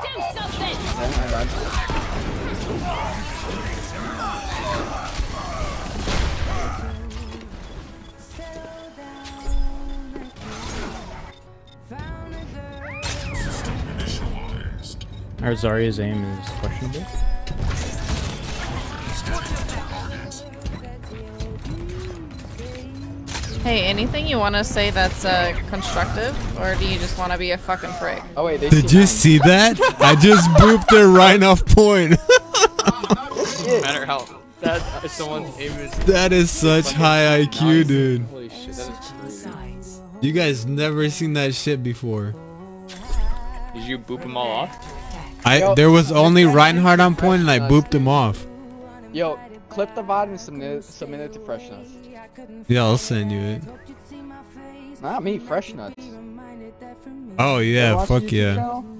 Our Zarya's aim is questionable. Hey, anything you want to say that's constructive, or do you just want to be a fucking prick? Oh wait, did you see that? I just booped her right off point. No matter how someone's aim is. That is such high IQ, dude. Holy shit, that is crazy. You guys never seen that shit before. Did you boop them all off? There was only Reinhardt on point and I booped him off. Yo, clip the VOD and submit it to Fresh Nuts. Yeah, I'll send you it. Not me, Fresh Nuts. Oh yeah, fuck yeah.